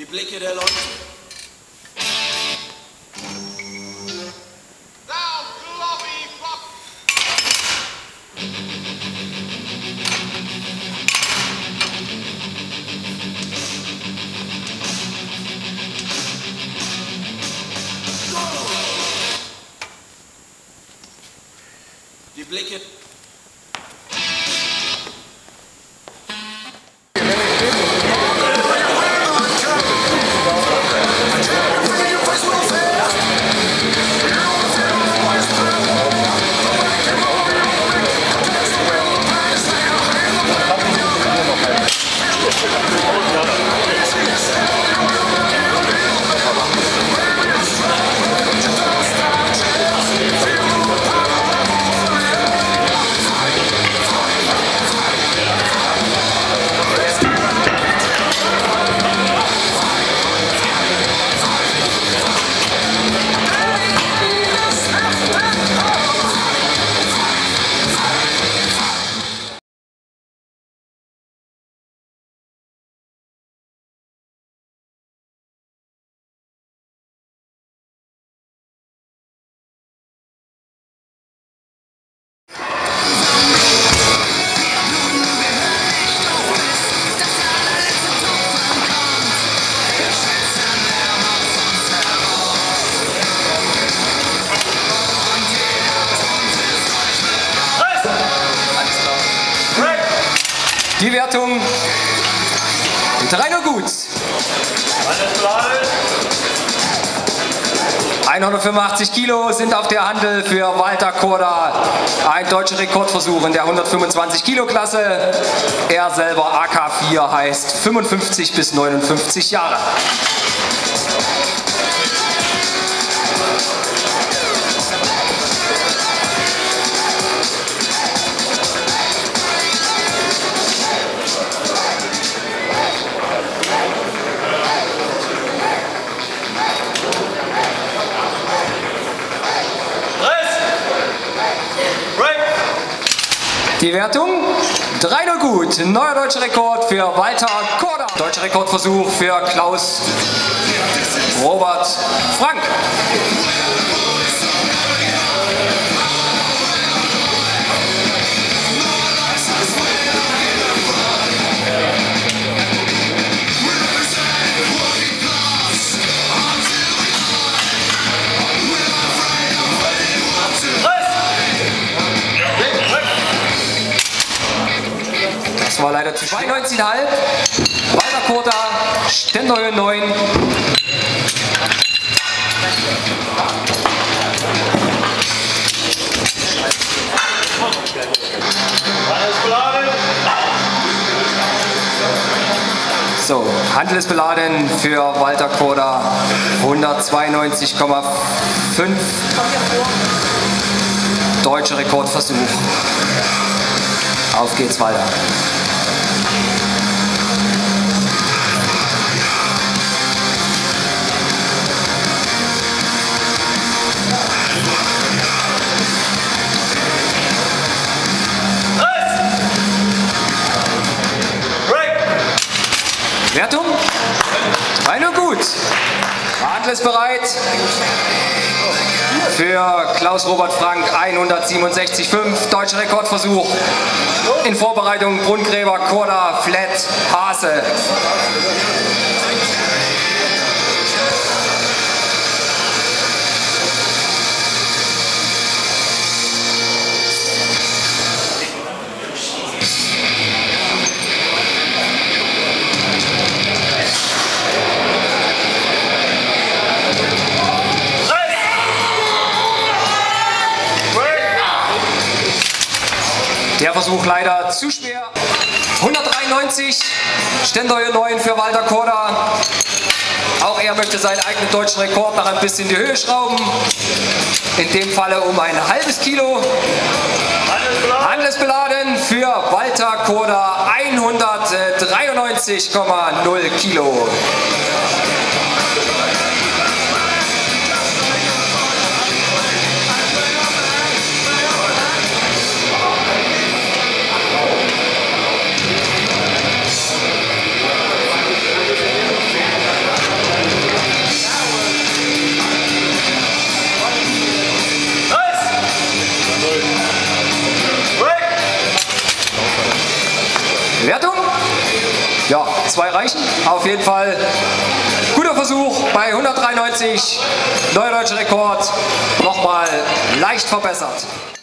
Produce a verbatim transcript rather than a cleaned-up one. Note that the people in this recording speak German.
Blicke der Leute. Die Blicke. Die Wertung drei nur gut. hundertfünfundachtzig Kilo sind auf der Handel für Walter Korda. Ein deutscher Rekordversuch in der hundertfünfundzwanzig Kilo Klasse. Er selber A K vier, heißt fünfundfünfzig bis neunundfünfzig Jahre. Die Wertung drei nur gut. Neuer deutscher Rekord für Walter Korda. Deutscher Rekordversuch für Klaus Robert Frank. Das war leider zu zweiundneunzig Komma fünf. Walter Korda, Ständerhöhe neun. So, Handel ist beladen für Walter Korda, hundertzweiundneunzig Komma fünf. Deutscher Rekordversuch. Auf geht's weiter. Wertung? drei nur gut. Handel ist bereit für Klaus Robert Frank, hundertsiebenundsechzig Komma fünf. Deutscher Rekordversuch. In Vorbereitung Brunngräber, Korda, Flat, Hase. Der Versuch leider zu schwer. hundertdreiundneunzig, Ständerhöhe neun für Walter Korda. Auch er möchte seinen eigenen deutschen Rekord noch ein bisschen in die Höhe schrauben. In dem Falle um ein halbes Kilo. Handelsbeladen für Walter Korda, hundertdreiundneunzig Komma null Kilo. erreichen. Auf jeden Fall guter Versuch bei hundertdreiundneunzig, neuer deutscher Rekord, nochmal leicht verbessert.